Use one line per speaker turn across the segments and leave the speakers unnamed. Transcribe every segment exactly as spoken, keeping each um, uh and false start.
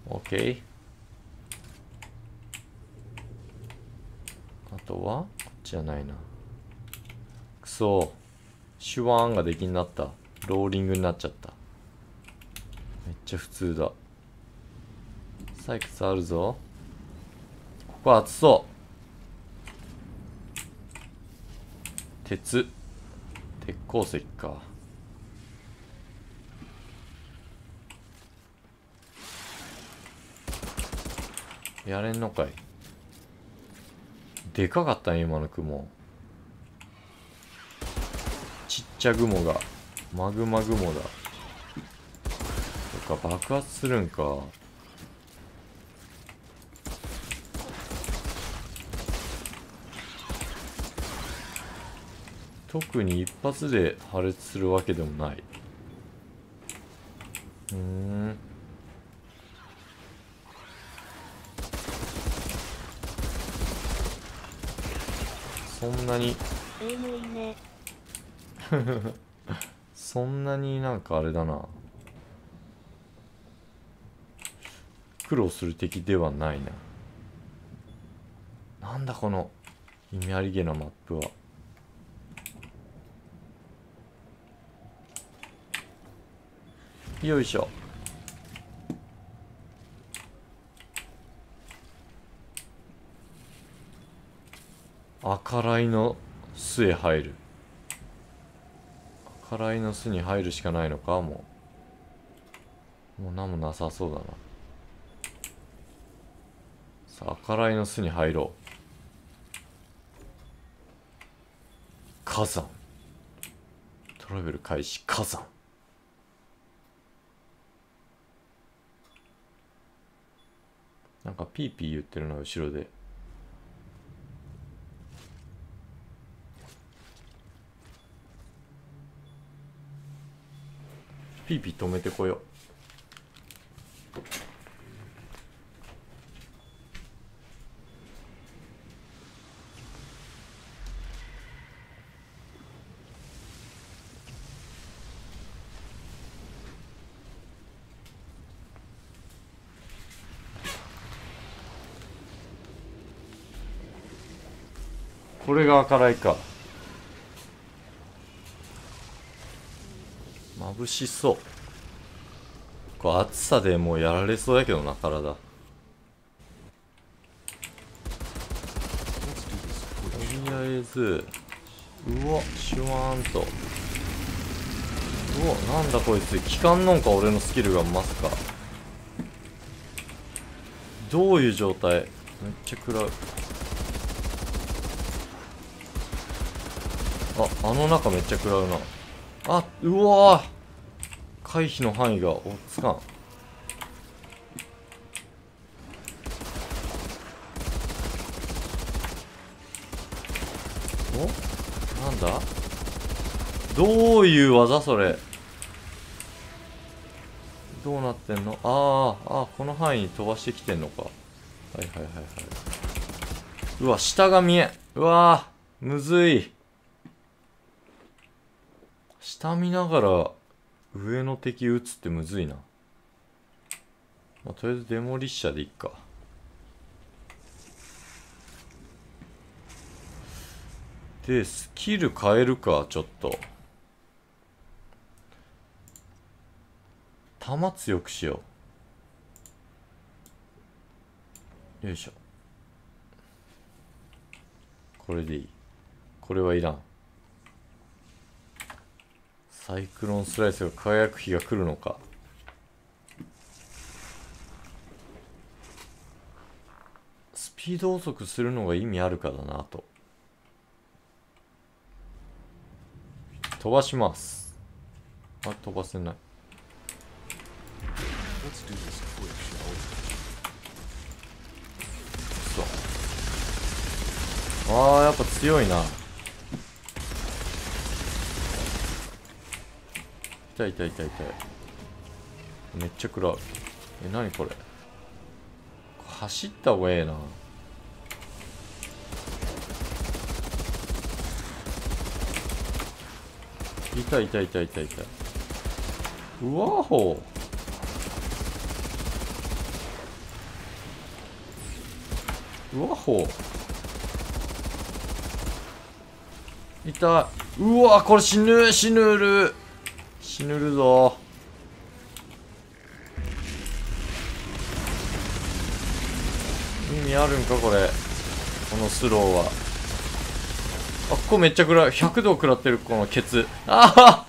オッケー。あとはこっちじゃないな。くそ、シュワーンができになった。ローリングになっちゃった。めっちゃ普通だ。採掘あるぞ。ここ熱そう。鉄鉄鉱石か。やれんのかい。でかかったね今の雲。ちっちゃ雲がマグマ雲だ。そっか、爆発するんか。特に一発で破裂するわけでもない。うーん。そんなに
えぬいね。
そんなになんかあれだな、苦労する敵ではないな。なんだこの意味ありげなマップは。よいしょ。赤ライの巣へ入る。赤ライの巣に入るしかないのか。もうもう何もなさそうだな。さあ、赤ライの巣に入ろう。火山。トラベル開始。火山。なんかピーピー言ってるな後ろで。ピーピー止めてこよう。これが赤ライか。眩しそう。こう暑さでもうやられそうだけどな、体。とりあえず、うわ、シュワーンと。うわ、なんだこいつ。効かんのんか、俺のスキルがまさか。どういう状態。めっちゃ食らう。あ、あの中めっちゃ食らうな。あ、うわー、回避の範囲が追っつかん。お、なんだ、どういう技それ。どうなってんの。あーあー、この範囲に飛ばしてきてんのか。はいはいはいはい。うわ、下が見えん。うわー、むずい。下見ながら上の敵撃つってむずいな。まあ、とりあえずデモリッシャーでいっか。で、スキル変えるか、ちょっと。弾強くしよう。よいしょ。これでいい。これはいらん。サイクロンスライスが輝く日が来るのか。スピード遅くするのが意味あるかだなと。飛ばします。あ、飛ばせない。そう。あー、やっぱ強いな。痛い痛い痛い痛い。めっちゃ食らう。え、なにこれ。走った方がええな。痛い痛い痛い痛い痛い。うわほうわほ痛い。うわこれ死ぬ死ぬる死ぬるぞ。意味あるんかこれ、このスローは。あ、ここめっちゃ食らう。ひゃくど食らってるこのケツ。ああ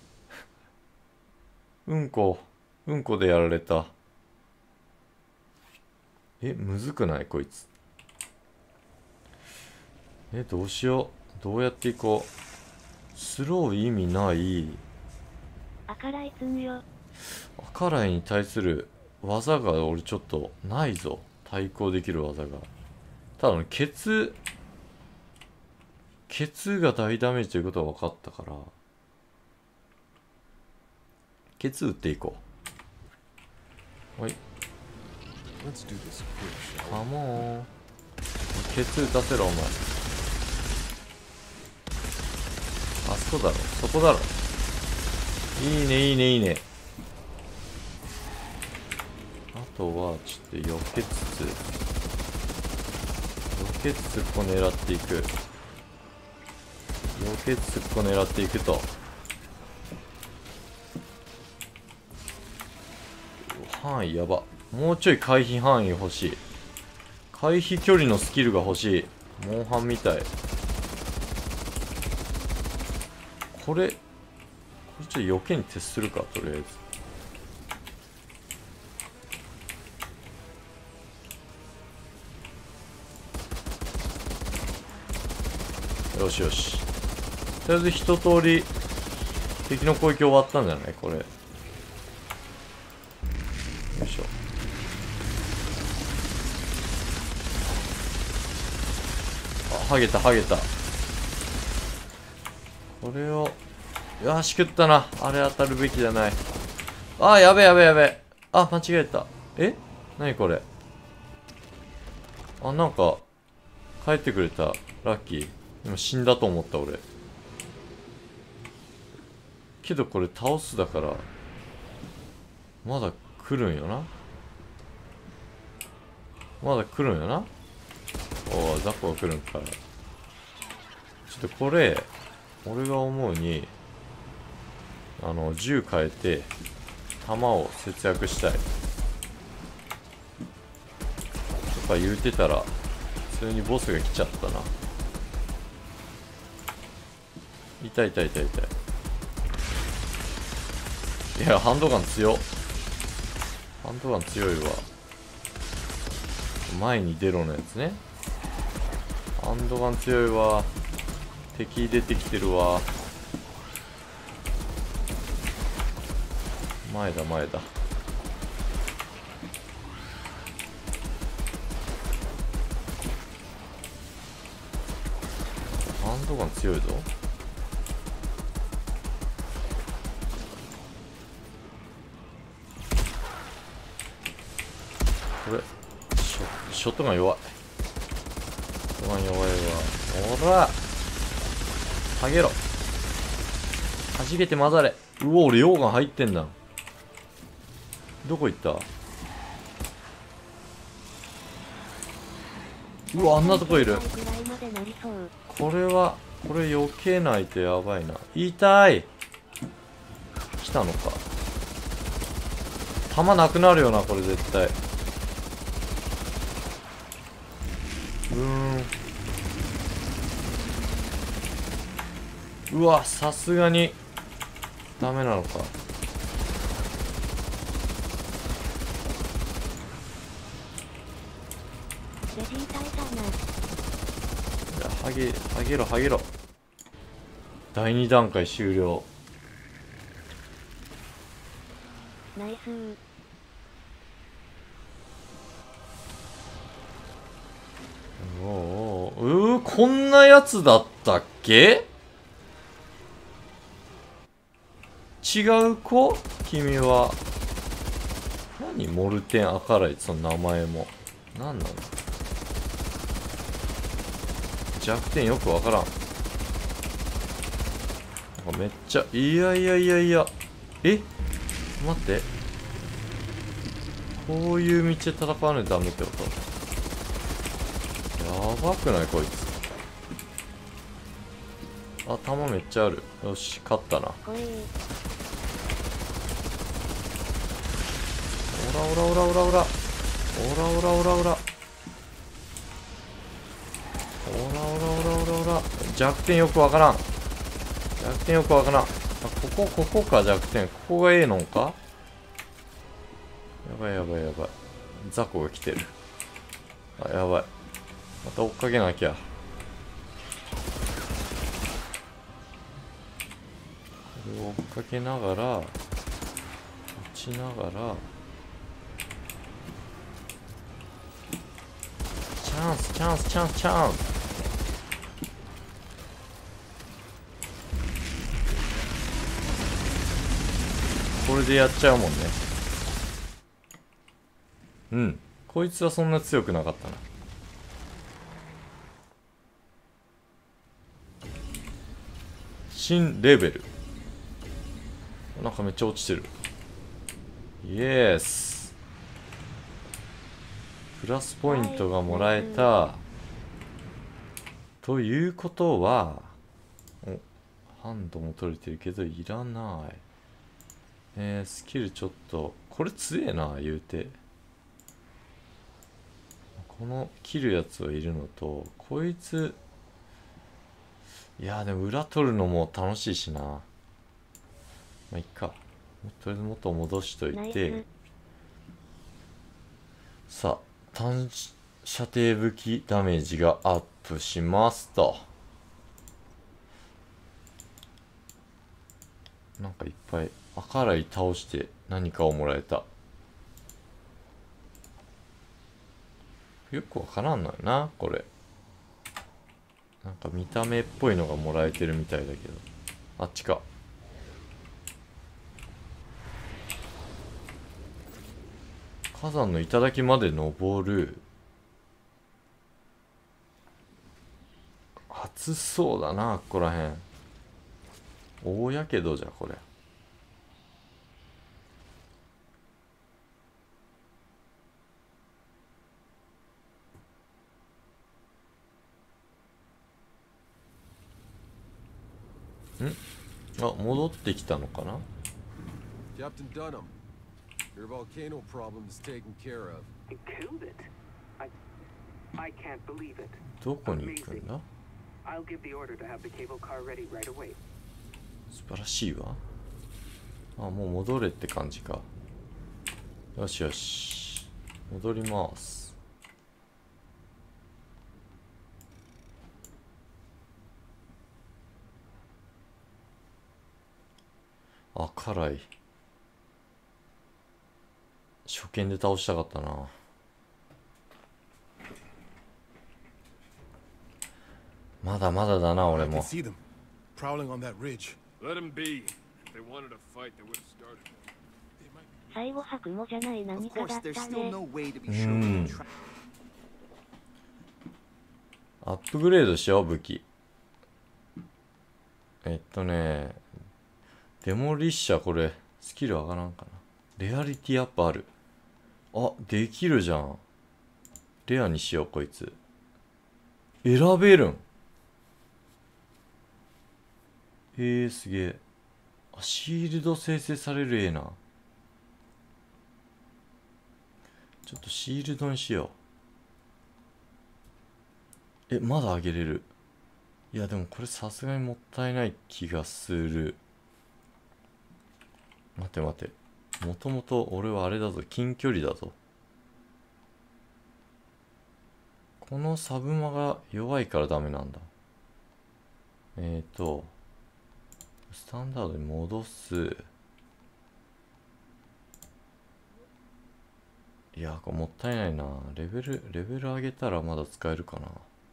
うんこうんこでやられた。え、むずくないこいつ。え、どうしよう。どうやっていこう。スロー意味ない。
赤ライツンよ。
赤ライに対する技が俺ちょっとないぞ。対抗できる技が。ただのケツケツが大ダメージということは分かったから、ケツ打っていこう。はい。カモン。ケツ打たせろお前。あそこだろ、そこだろ。いいねいいねいいね。あとはちょっと避けつつ避けつつここ狙っていく。避けつつここ狙っていくと。範囲やば。もうちょい回避範囲欲しい。回避距離のスキルが欲しい。モンハンみたい。これこれちょっと避けに徹するか。とりあえずよしよし。とりあえず一通り敵の攻撃終わったんじゃないこれ。よいしょ。あ、ハゲたハゲた。これをよし食ったな。あれ当たるべきじゃない。あーやべやべやべ。あ、間違えた。え、なにこれ。あ、なんか帰ってくれた。ラッキー。今死んだと思った俺。けどこれ倒すだからまだ来るんよな。まだ来るんよな。おお、ザコが来るんかい。ちょっとこれ俺が思うにあの銃変えて弾を節約したいとか言うてたら普通にボスが来ちゃったな。痛い痛い痛い痛い。いやハンドガン強っ。ハンドガン強いわ。前に出ろのやつね。ハンドガン強いわ。敵出てきてるわ。前だ前だ。ハンドガン強いぞ。これショ、ショットガン弱い。ショットガン弱いわ。ほらはげろ。はじけて混ざれ。うお、俺溶岩入ってんだ。どこ行った。うわ、あんなとこいる。これはこれ避けないとやばいな。痛い。来たのか。弾なくなるよなこれ絶対。うーん。うわ、さすがにダメなのか。
レディータイターナ
いや、はげはげろはげろ。だいに段階終了。
ナイスー。
おお、うー、こんなやつだったっけ。違う子君は。何モルテン赤ライツの名前も何なの。弱点よくわからん。なんかめっちゃいやいやいやいや。え、待って、こういう道で戦わないとダメってこと。 やばくないこいつ。あ、弾めっちゃある。よし、勝ったな。
こい。
オラオラオラオラオラオラオラオラオラオラオラオラオラオラオラ。弱点よくわからん。弱点よくわからん。あ、ここここか。弱点ここがええのか。やばいやばいやばい。雑魚が来てる。あ、やばい。また追っかけなきゃ。これを追っかけながら落ちながらチャンスチャンスチャンスチャンス。これでやっちゃうもんね。うん、こいつはそんな強くなかったな。新レベル。なんかめっちゃ落ちてる。イエス。プラスポイントがもらえた。ということは、お、ハンドも取れてるけどいらない。えー、スキルちょっと、これ強えな、言うて。この切るやつはいるのと、こいつ、いやーでも裏取るのも楽しいしな。まあいっか。とりあえず元戻しといて、さあ単射程武器ダメージがアップしますと。なんかいっぱい赤ライ倒して何かをもらえた。よくわからんのよなこれ。なんか見た目っぽいのがもらえてるみたいだけど、あっちか。火山の頂まで登る。暑そうだな、ここらへん。大やけどじゃこれ。ん？あ、戻ってきたのかな。
Captain Dunham, your volcano problem is taken care of.
You killed it. I I can't believe it.
どこに行くんだ。
I'll give the order to have the cable car ready right away.
素晴らしいわ。あ、もう戻れって感じか。よしよし、戻ります。あ、辛い。初見で倒したかったな。まだまだだな俺も。
最後白雲じゃない何かだったね。
うん。アップグレードしよう武器。えっとね、デモリッシャーこれスキル上がらんかな。レアリティアップある。あ、できるじゃん。レアにしようこいつ。選べるん。えー、すげえ。あ、シールド生成されるええな。ちょっとシールドにしよう。え、まだ上げれる。いやでもこれさすがにもったいない気がする。待て待て。もともと俺はあれだぞ。近距離だぞ。このサブマが弱いからダメなんだ。えーと、スタンダードに戻す。いや、これもったいないな。レベル、レベル上げたらまだ使えるかな。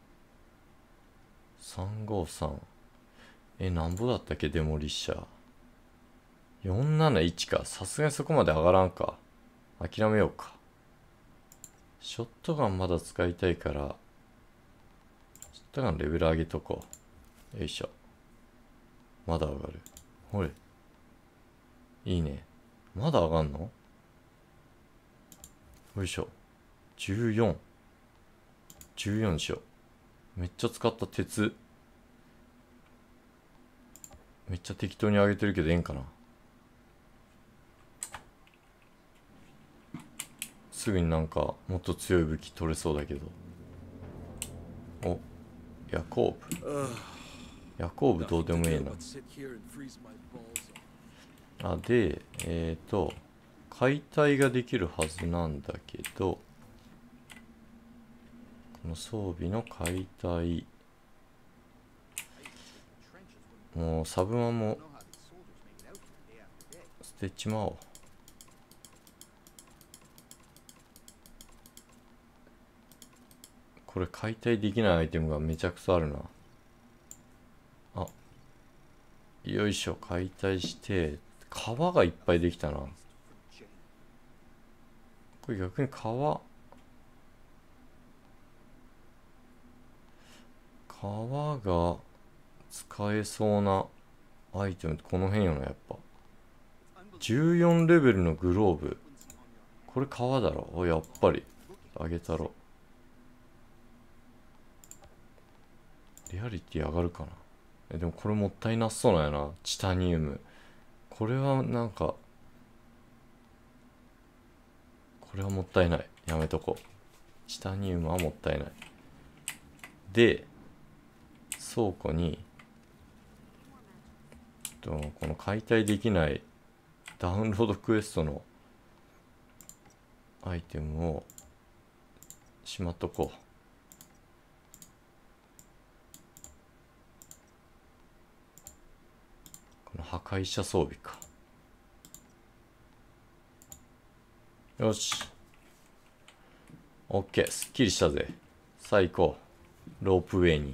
さんごさん。え、なんぼだったっけデモリッシャー。よんなないちか。さすがにそこまで上がらんか。諦めようか。ショットガンまだ使いたいから、ショットガンレベル上げとこう。よいしょ。まだ上がる。ほれ。いいね。まだ上がんの？よいしょ。じゅうよん。 じゅうよんにしよう。めっちゃ使った鉄。めっちゃ適当に上げてるけどええんかな。すぐになんかもっと強い武器取れそうだけど。お、ヤコーブ。ヤコーブどうでもいいな。あ、で、えっと、解体ができるはずなんだけど、この装備の解体。もうサブマも捨てちまおう。これ解体できないアイテムがめちゃくちゃあるな。あ、よいしょ、解体して、川がいっぱいできたな。これ逆に川、川が使えそうなアイテムってこの辺よな、やっぱ。じゅうよんレベルのグローブ。これ川だろ。お、やっぱり。あげたろ。レアリティ上がるかな。え、でもこれもったいなそうなんやな。チタニウム。これはなんか、これはもったいない。やめとこう。チタニウムはもったいない。で、倉庫に、とこの解体できないダウンロードクエストのアイテムをしまっとこう。この破壊者装備か。よし。オッケー、すっきりしたぜ。最高。ロープウェイに。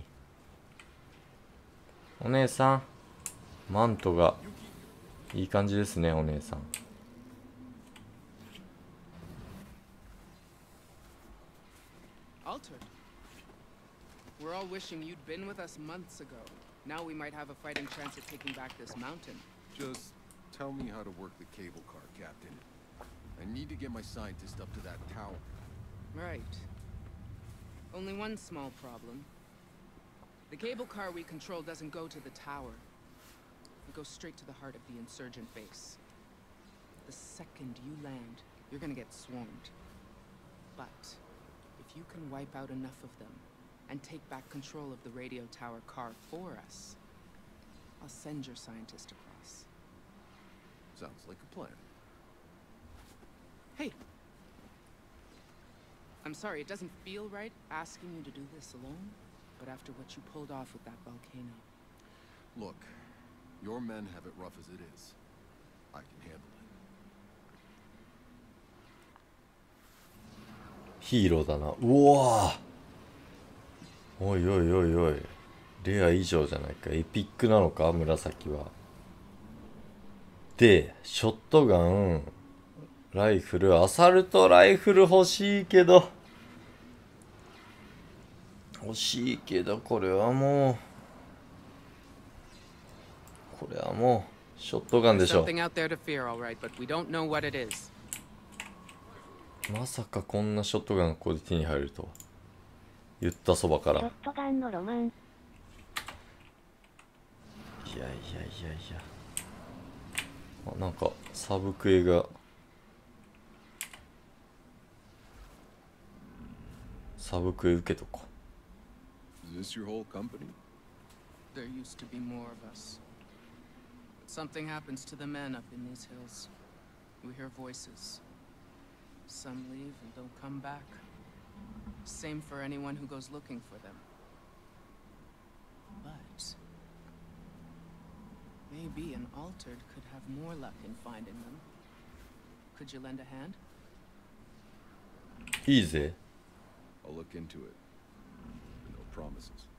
お姉さん。マントがいい感じですね、お姉さん。
Altered. We're all wishing you'd been with us months ago. Now we might have a fighting chance at taking back this mountain.
Just tell me how to work the cable car, Captain. I need to get my scientist up to that tower.
Right. Only one small problem. The cable car we control doesn't go to the tower. It goes straight to the heart of the insurgent base. The second you land, you're gonna get swarmed. But if you can wipe out enough of them and take back control of the radio tower car for us, I'll send your scientist across.
Sounds like a plan.
Hey! I'm sorry, it doesn't feel right asking you to do this alone, but after what you pulled off with that volcano.
Look, your men have it rough as it is. I can handle it.
ヒーローだな。うわー、おいおいおいおい。レア以上じゃないか。エピックなのか、紫は。で、ショットガン、ライフル、アサルトライフル欲しいけど。欲しいけど、これはもう。これはもう、ショットガンで
There's
しょ。
something out there to fear, all right, but we don't know what it is.
まさかこんなショットガンがここで手に入るとは。言ったそばから。
ショットガンのロマン。
いやいやいやいや。あ、なんかサブクエがサブクエ受けとこ
Is this your whole company?
There used to be more of us. But something happens to the men up in these hills. We hear voices. Some leave and don't come back. Same for anyone who goes looking for them. But maybe an altered could have more luck in finding them. Could you lend a hand?
う。いいぜ。
I'll look into it. No promises.